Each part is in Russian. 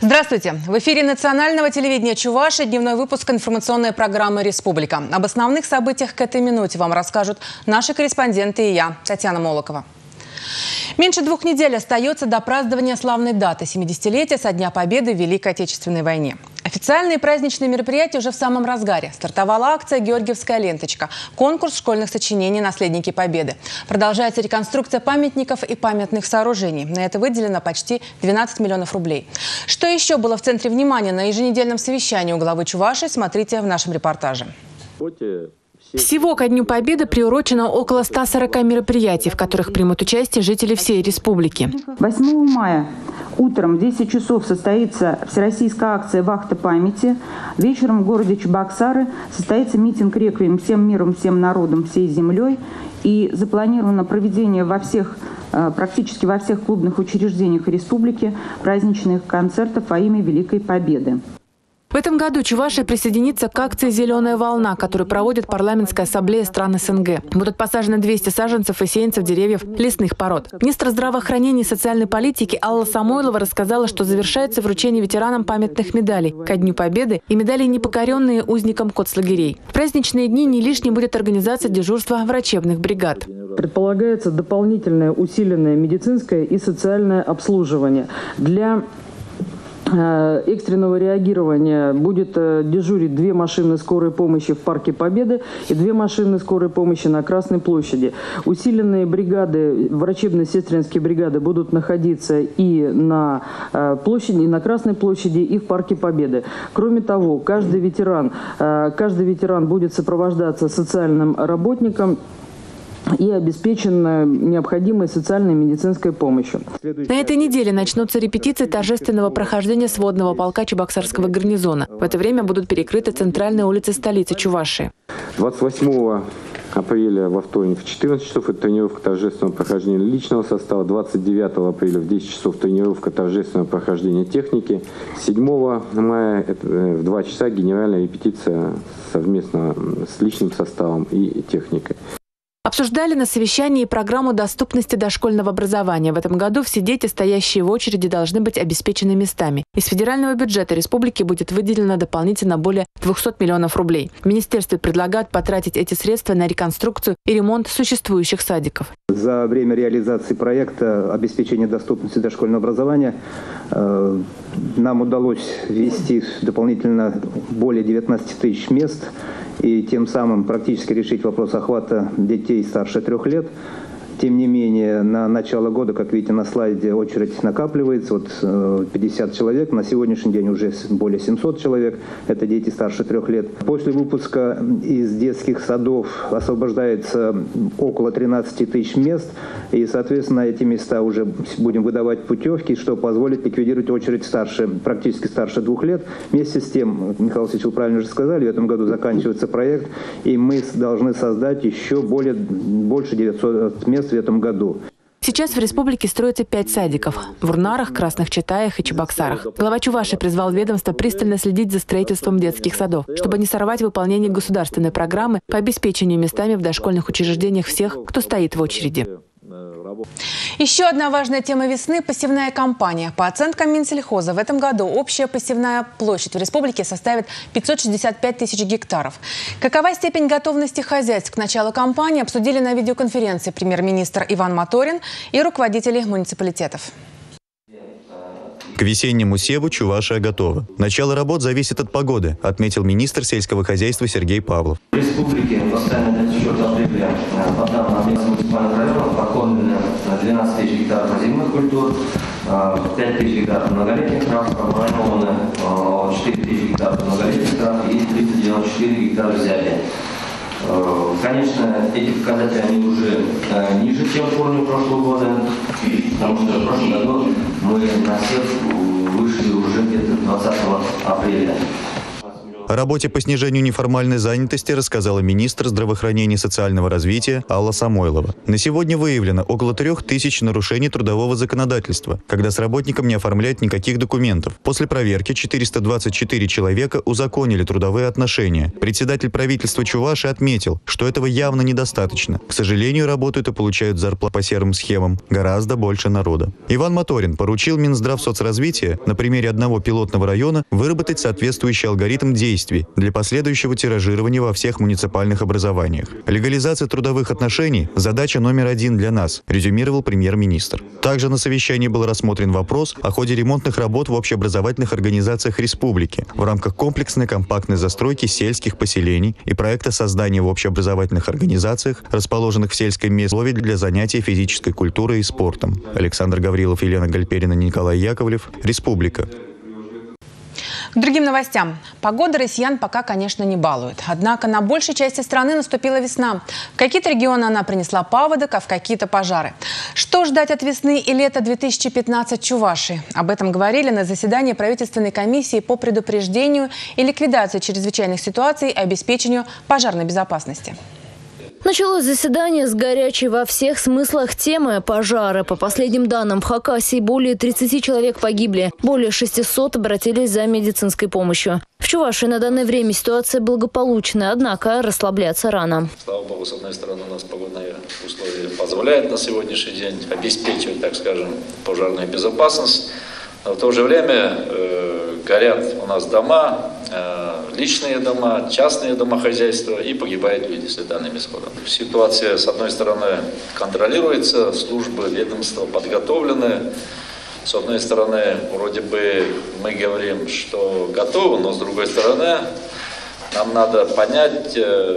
Здравствуйте! В эфире национального телевидения Чувашии дневной выпуск информационной программы «Республика». Об основных событиях к этой минуте вам расскажут наши корреспонденты и я, Татьяна Молокова. Меньше 2 недель остается до празднования славной даты – 70-летия со Дня Победы в Великой Отечественной войне. Официальные праздничные мероприятия уже в самом разгаре. Стартовала акция «Георгиевская ленточка» – конкурс школьных сочинений «Наследники Победы». Продолжается реконструкция памятников и памятных сооружений. На это выделено почти 12 миллионов рублей. Что еще было в центре внимания на еженедельном совещании у главы Чувашии, смотрите в нашем репортаже. Всего ко Дню Победы приурочено около 140 мероприятий, в которых примут участие жители всей республики. 8 мая утром в 10 часов состоится всероссийская акция «Вахта памяти». Вечером в городе Чебоксары состоится митинг-реквием «Всем миром, всем народом, всей землей». И запланировано проведение практически во всех клубных учреждениях республики праздничных концертов во имя Великой Победы. В этом году Чувашия присоединится к акции «Зеленая волна», которую проводит парламентская ассамблея стран СНГ. Будут посажены 200 саженцев и сеянцев деревьев лесных пород. Министр здравоохранения и социальной политики Алла Самойлова рассказала, что завершается вручение ветеранам памятных медалей ко Дню Победы и медалей «Непокоренные» узникам концлагерей. В праздничные дни не лишней будет организация дежурства врачебных бригад. Предполагается дополнительное усиленное медицинское и социальное обслуживание. Для экстренного реагирования будет дежурить 2 машины скорой помощи в Парке Победы и 2 машины скорой помощи на Красной площади. Усиленные бригады, врачебно-сестринские бригады будут находиться и на площади, и на Красной площади, и в Парке Победы. Кроме того, каждый ветеран будет сопровождаться социальным работником и обеспечен необходимой социальной и медицинской помощью. На этой неделе начнутся репетиции торжественного прохождения сводного полка Чебоксарского гарнизона. В это время будут перекрыты центральные улицы столицы Чувашии. 28 апреля во вторник в 14 часов это тренировка торжественного прохождения личного состава. 29 апреля в 10 часов тренировка торжественного прохождения техники. 7 мая в 2 часа генеральная репетиция совместно с личным составом и техникой. Обсуждали на совещании программу доступности дошкольного образования. В этом году все дети, стоящие в очереди, должны быть обеспечены местами. Из федерального бюджета республики будет выделено дополнительно более 200 миллионов рублей. В министерстве предлагают потратить эти средства на реконструкцию и ремонт существующих садиков. За время реализации проекта обеспечения доступности дошкольного образования нам удалось ввести дополнительно более 19 тысяч мест и тем самым практически решить вопрос охвата детей старше 3 лет. Тем не менее, на начало года, как видите на слайде, очередь накапливается. Вот 50 человек, на сегодняшний день уже более 700 человек. Это дети старше 3 лет. После выпуска из детских садов освобождается около 13 тысяч мест. И, соответственно, эти места уже будем выдавать путевки, что позволит ликвидировать очередь практически старше 2 лет. Вместе с тем, Михаил Васильевич, вы правильно уже сказали, в этом году заканчивается проект, и мы должны создать еще больше 900 мест в этом году. Сейчас в республике строится 5 садиков – в Урнарах, Красных Читаях и Чебоксарах. Глава Чувашии призвал ведомство пристально следить за строительством детских садов, чтобы не сорвать выполнение государственной программы по обеспечению местами в дошкольных учреждениях всех, кто стоит в очереди. Еще одна важная тема весны – посевная кампания. По оценкам Минсельхоза, в этом году общая посевная площадь в республике составит 565 тысяч гектаров. Какова степень готовности хозяйств к началу кампании, обсудили на видеоконференции премьер-министр Иван Моторин и руководители муниципалитетов. К весеннему севу Чувашия готова. Начало работ зависит от погоды, отметил министр сельского хозяйства Сергей Павлов. В республике в останние 24 апреля по данным одного муниципального района покормлено 12 тысяч гектаров озимых культур, 5 тысяч гектаров многолетних трав, проворовано 4 тысячи гектаров многолетних трав и 394 гектара взятия. Конечно, эти показатели они уже ниже, чем в уровне прошлого года, потому что в прошлом году мы на сев вышли уже где-то 20 апреля. О работе по снижению неформальной занятости рассказала министр здравоохранения и социального развития Алла Самойлова. На сегодня выявлено около 3000 нарушений трудового законодательства, когда с работником не оформляют никаких документов. После проверки 424 человека узаконили трудовые отношения. Председатель правительства Чувашии отметил, что этого явно недостаточно. К сожалению, работают и получают зарплату по серым схемам гораздо больше народа. Иван Моторин поручил Минздравсоцразвития на примере одного пилотного района выработать соответствующий алгоритм действий для последующего тиражирования во всех муниципальных образованиях. Легализация трудовых отношений – задача номер 1 для нас, резюмировал премьер-министр. Также на совещании был рассмотрен вопрос о ходе ремонтных работ в общеобразовательных организациях республики в рамках комплексной компактной застройки сельских поселений и проекта создания в общеобразовательных организациях, расположенных в сельской местности, для занятий физической культурой и спортом. Александр Гаврилов, Елена Гальперина, Николай Яковлев. Республика. К другим новостям. Погода россиян пока, конечно, не балует. Однако на большей части страны наступила весна. В какие-то регионы она принесла паводок, а в какие-то пожары. Что ждать от весны и лета 2015 в Чувашии? Об этом говорили на заседании правительственной комиссии по предупреждению и ликвидации чрезвычайных ситуаций и обеспечению пожарной безопасности. Началось заседание с горячей во всех смыслах темы пожары. По последним данным, в Хакасии более 30 человек погибли. Более 600 обратились за медицинской помощью. В Чувашии на данное время ситуация благополучная, однако расслабляться рано. Слава богу, с одной стороны, у нас погодные условия позволяют на сегодняшний день обеспечивать, так скажем, пожарную безопасность. Но в то же время горят у нас дома, личные дома, частные домохозяйства, и погибают люди с летальным исходом. Ситуация, с одной стороны, контролируется, службы, ведомства подготовлены. С одной стороны, вроде бы мы говорим, что готовы, но с другой стороны, нам надо понять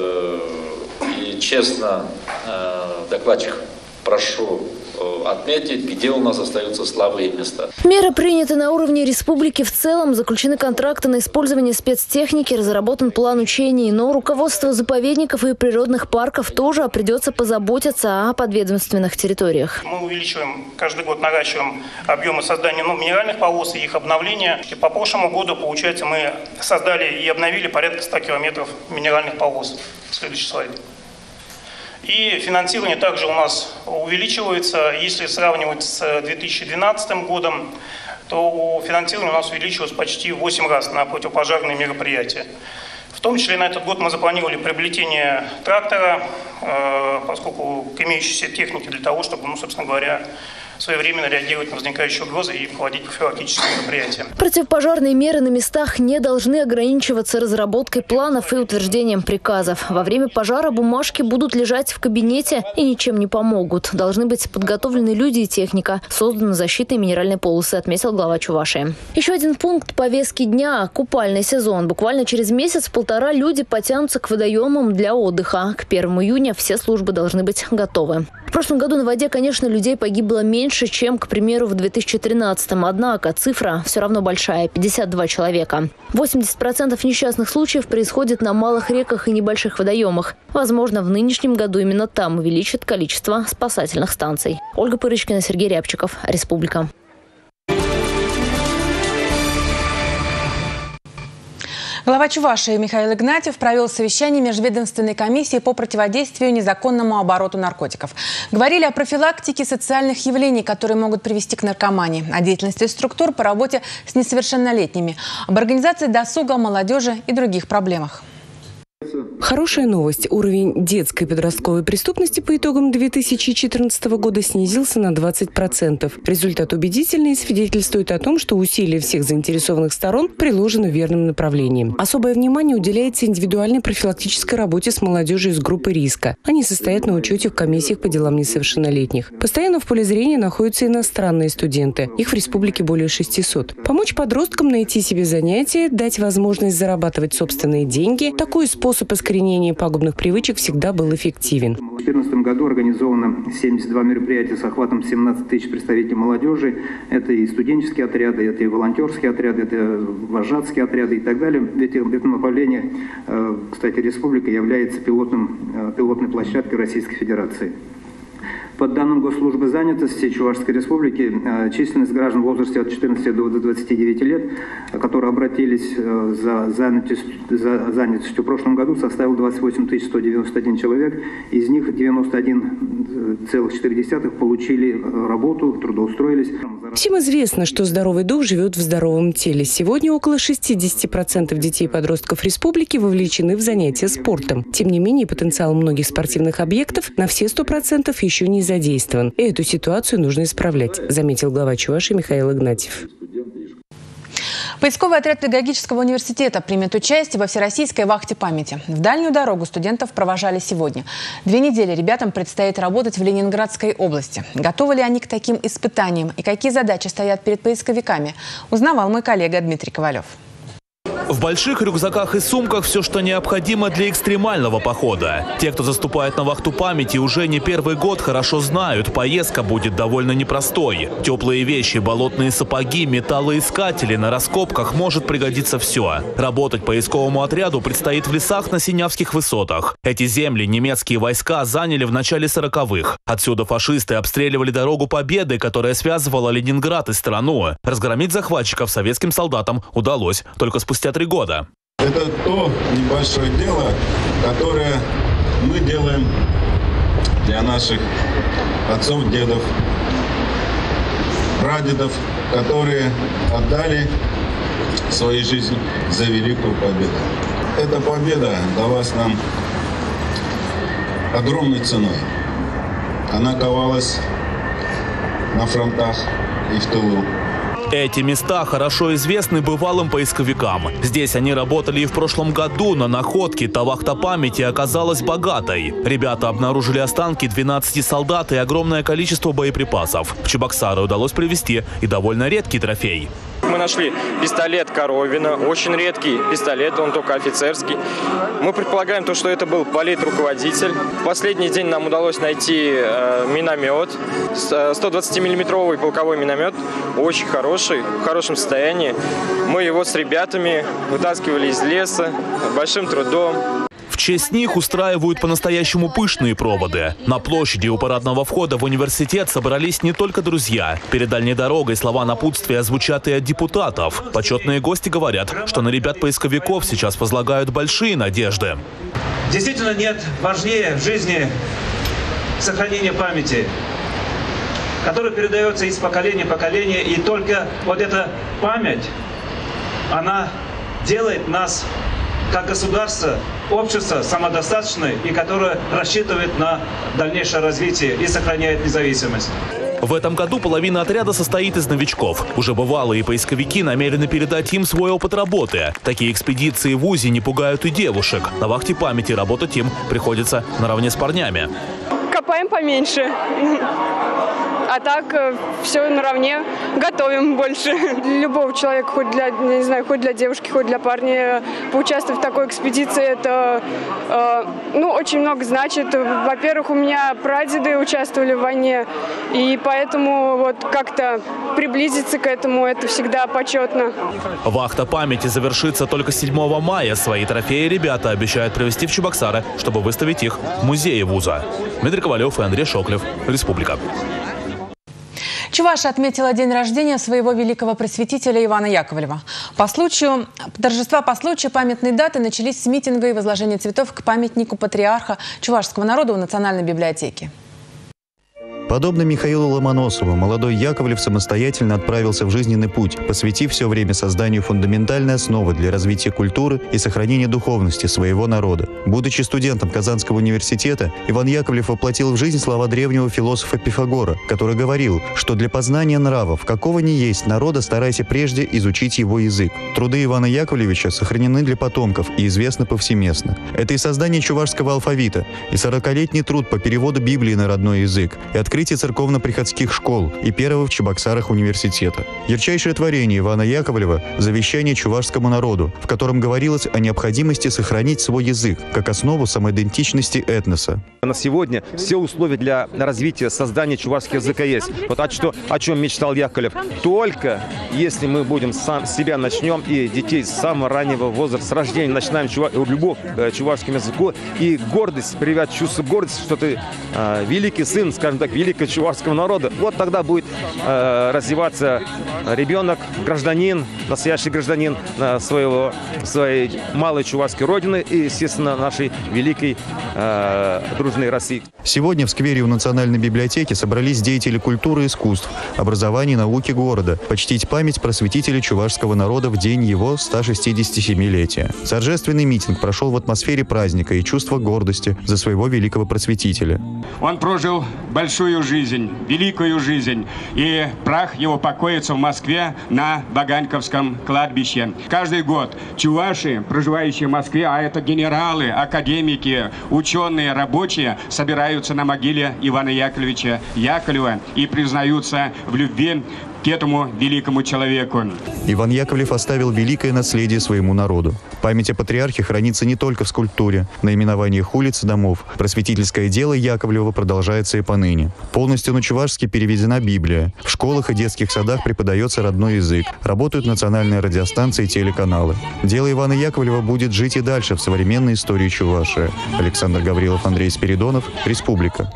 и честно, докладчик, прошу отметить, где у нас остаются слабые места. Меры приняты на уровне республики в целом. Заключены контракты на использование спецтехники, разработан план учений. Но руководство заповедников и природных парков тоже придется позаботиться о подведомственных территориях. Мы увеличиваем, каждый год наращиваем объемы создания минеральных полос и их обновления. И по прошлому году, получается, мы создали и обновили порядка 100 километров минеральных полос. Следующий слайд. И финансирование также у нас увеличивается. Если сравнивать с 2012 годом, то финансирование у нас увеличилось почти в 8 раз на противопожарные мероприятия. В том числе на этот год мы запланировали приобретение трактора, поскольку к имеющейся технике для того, чтобы, собственно говоря, своевременно реагировать на возникающие угрозы и проводить профилактические мероприятия. Противопожарные меры на местах не должны ограничиваться разработкой планов и утверждением приказов. Во время пожара бумажки будут лежать в кабинете и ничем не помогут. Должны быть подготовлены люди и техника. Созданы защитные минеральные полосы, отметил глава Чувашии. Еще один пункт повестки дня – купальный сезон. Буквально через месяц-полтора люди потянутся к водоемам для отдыха. К 1 июня все службы должны быть готовы. В прошлом году на воде, конечно, людей погибло меньше, чем, к примеру, в 2013-м. Однако цифра все равно большая – 52 человека. 80% несчастных случаев происходит на малых реках и небольших водоемах. Возможно, в нынешнем году именно там увеличат количество спасательных станций. Ольга Пырочкина, Сергей Рябчиков. Республика. Глава Чувашии Михаил Игнатьев провел совещание межведомственной комиссии по противодействию незаконному обороту наркотиков. Говорили о профилактике социальных явлений, которые могут привести к наркомании, о деятельности структур по работе с несовершеннолетними, об организации досуга, молодежи и других проблемах. Хорошая новость. Уровень детской и подростковой преступности по итогам 2014 года снизился на 20%. Результат убедительный и свидетельствует о том, что усилия всех заинтересованных сторон приложены в верном направлении. Особое внимание уделяется индивидуальной профилактической работе с молодежью из группы риска. Они состоят на учете в комиссиях по делам несовершеннолетних. Постоянно в поле зрения находятся иностранные студенты. Их в республике более 600. Помочь подросткам найти себе занятия, дать возможность зарабатывать собственные деньги – такой способ искоренения пагубных привычек всегда был эффективен. В 2014 году организовано 72 мероприятия с охватом 17 тысяч представителей молодежи. Это и студенческие отряды, это и волонтерские отряды, это вожатские отряды и так далее. В этом направлении, кстати, республика является пилотной площадкой Российской Федерации. По данным Госслужбы занятости Чувашской Республики, численность граждан в возрасте от 14 до 29 лет, которые обратились за занятостью в прошлом году, составила 28 191 человек. Из них 91,4 получили работу, трудоустроились. Всем известно, что здоровый дух живет в здоровом теле. Сегодня около 60% детей и подростков республики вовлечены в занятия спортом. Тем не менее, потенциал многих спортивных объектов на все 100% еще не задействован. И эту ситуацию нужно исправлять, заметил глава Чувашии Михаил Игнатьев. Поисковый отряд педагогического университета примет участие во всероссийской вахте памяти. В дальнюю дорогу студентов провожали сегодня. 2 недели ребятам предстоит работать в Ленинградской области. Готовы ли они к таким испытаниям и какие задачи стоят перед поисковиками, узнавал мой коллега Дмитрий Ковалев. В больших рюкзаках и сумках все, что необходимо для экстремального похода. Те, кто заступает на вахту памяти, уже не первый год хорошо знают, поездка будет довольно непростой. Теплые вещи, болотные сапоги, металлоискатели, на раскопках может пригодиться все. Работать поисковому отряду предстоит в лесах на Синявских высотах. Эти земли немецкие войска заняли в начале 40-х. Отсюда фашисты обстреливали дорогу Победы, которая связывала Ленинград и страну. Разгромить захватчиков советским солдатам удалось только спустя 3 года. Это то небольшое дело, которое мы делаем для наших отцов, дедов, прадедов, которые отдали свою жизнь за великую победу. Эта победа далась нам огромной ценой. Она ковалась на фронтах и в тылу. Эти места хорошо известны бывалым поисковикам. Здесь они работали и в прошлом году. На находке та вахта памяти оказалась богатой. Ребята обнаружили останки 12 солдат и огромное количество боеприпасов. В Чебоксары удалось привезти и довольно редкий трофей. Мы нашли пистолет Коровина, очень редкий пистолет, он только офицерский. Мы предполагаем, что это был политруководитель. В последний день нам удалось найти миномет, 120-миллиметровый полковой миномет, очень хороший, в хорошем состоянии. Мы его с ребятами вытаскивали из леса большим трудом. В честь них устраивают по-настоящему пышные проводы. На площади у парадного входа в университет собрались не только друзья. Перед дальней дорогой слова напутствия звучат и от депутатов. Почетные гости говорят, что на ребят-поисковиков сейчас возлагают большие надежды. Действительно нет важнее в жизни сохранения памяти, которая передается из поколения в поколение. И только вот эта память, она делает нас как государство, общество самодостаточное и которое рассчитывает на дальнейшее развитие и сохраняет независимость. В этом году половина отряда состоит из новичков. Уже бывалые поисковики намерены передать им свой опыт работы. Такие экспедиции в УЗИ не пугают и девушек. На вахте памяти работать им приходится наравне с парнями. Копаем поменьше. А так все наравне, готовим больше. Любого человека, хоть для, не знаю, хоть для девушки, хоть для парня, поучаствовать в такой экспедиции, это очень много значит. Во-первых, у меня прадеды участвовали в войне, и поэтому вот как-то приблизиться к этому, это всегда почетно. Вахта памяти завершится только 7 мая. Свои трофеи ребята обещают привезти в Чебоксары, чтобы выставить их в музее вуза. Дмитрий Ковалев и Андрей Шоклев. Республика. Чувашия отметила день рождения своего великого просветителя Ивана Яковлева. Торжества по случаю памятной даты начались с митинга и возложения цветов к памятнику патриарха чувашского народа в Национальной библиотеке. Подобно Михаилу Ломоносову, молодой Яковлев самостоятельно отправился в жизненный путь, посвятив все время созданию фундаментальной основы для развития культуры и сохранения духовности своего народа. Будучи студентом Казанского университета, Иван Яковлев воплотил в жизнь слова древнего философа Пифагора, который говорил, что для познания нравов, какого ни есть народа, старайся прежде изучить его язык. Труды Ивана Яковлевича сохранены для потомков и известны повсеместно. Это и создание чувашского алфавита, и 40-летний труд по переводу Библии на родной язык, и открытие церковно-приходских школ и первого в Чебоксарах университета. Ярчайшее творение Ивана Яковлева – завещание чувашскому народу, в котором говорилось о необходимости сохранить свой язык как основу самоидентичности этноса. На сегодня все условия для развития, создания чувашского языка есть. Вот о чем мечтал Яковлев. Только если мы будем себя начнем и детей с самого раннего возраста, с рождения начинаем любовь к чувашскому языку и гордость, прививать чувство гордости, что ты великий сын, скажем так, великий великого чувашского народа. Вот тогда будет развиваться ребенок, гражданин, настоящий гражданин своей малой чувашской родины и, естественно, нашей великой дружной России. Сегодня в сквере у Национальной библиотеки собрались деятели культуры и искусств, образования и науки города, почтить память просветителя чувашского народа в день его 167-летия. Торжественный митинг прошел в атмосфере праздника и чувства гордости за своего великого просветителя. Он прожил большую жизнь, великую жизнь, и прах его покоится в Москве на Ваганьковском кладбище. Каждый год чуваши, проживающие в Москве, а это генералы, академики, ученые, рабочие, собираются на могиле Ивана Яковлевича Яковлева и признаются в любви к этому великому человеку. Иван Яковлев оставил великое наследие своему народу. Память о патриархе хранится не только в скульптуре, наименованиях улиц и домов. Просветительское дело Яковлева продолжается и поныне. Полностью на чувашский переведена Библия. В школах и детских садах преподается родной язык. Работают национальные радиостанции и телеканалы. Дело Ивана Яковлева будет жить и дальше в современной истории Чувашии. Александр Гаврилов, Андрей Спиридонов, Республика.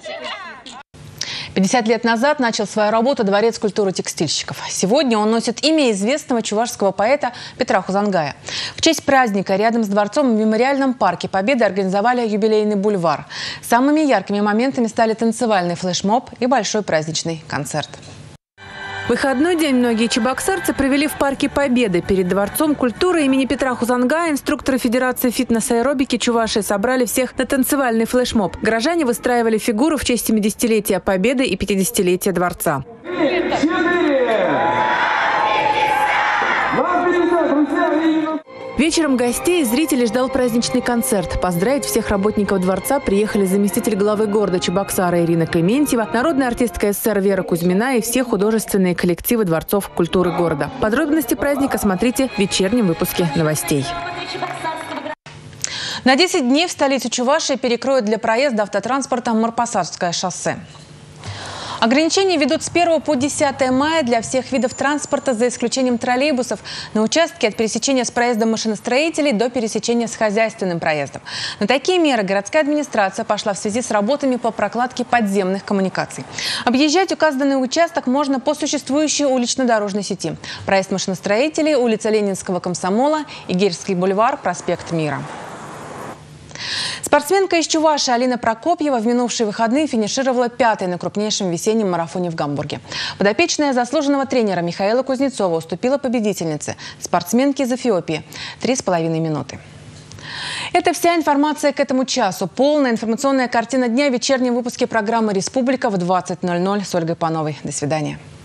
50 лет назад начал свою работу Дворец культуры текстильщиков. Сегодня он носит имя известного чувашского поэта Петра Хузангая. В честь праздника рядом с дворцом в Мемориальном парке Победы организовали юбилейный бульвар. Самыми яркими моментами стали танцевальный флешмоб и большой праздничный концерт. Выходной день многие чебоксарцы провели в парке Победы. Перед Дворцом культуры имени Петра Хузангая инструкторы Федерации фитнес-аэробики Чувашии собрали всех на танцевальный флешмоб. Горожане выстраивали фигуры в честь 70-летия Победы и 50-летия Дворца. Вечером гостей и зрителей ждал праздничный концерт. Поздравить всех работников дворца приехали заместитель главы города Чебоксара Ирина Клементьева, народная артистка СССР Вера Кузьмина и все художественные коллективы дворцов культуры города. Подробности праздника смотрите в вечернем выпуске новостей. На 10 дней в столицу Чувашии перекроют для проезда автотранспорта Марпасарское шоссе. Ограничения ведут с 1 по 10 мая для всех видов транспорта, за исключением троллейбусов, на участке от пересечения с проездом машиностроителей до пересечения с хозяйственным проездом. На такие меры городская администрация пошла в связи с работами по прокладке подземных коммуникаций. Объезжать указанный участок можно по существующей улично-дорожной сети. Проезд машиностроителей, улица Ленинского комсомола, Игельский бульвар, проспект Мира. Спортсменка из Чувашии Алина Прокопьева в минувшие выходные финишировала 5-й на крупнейшем весеннем марафоне в Гамбурге. Подопечная заслуженного тренера Михаила Кузнецова уступила победительнице, спортсменке из Эфиопии, 3,5 минуты. Это вся информация к этому часу. Полная информационная картина дня в вечернем выпуске программы «Республика» в 20:00 с Ольгой Пановой. До свидания.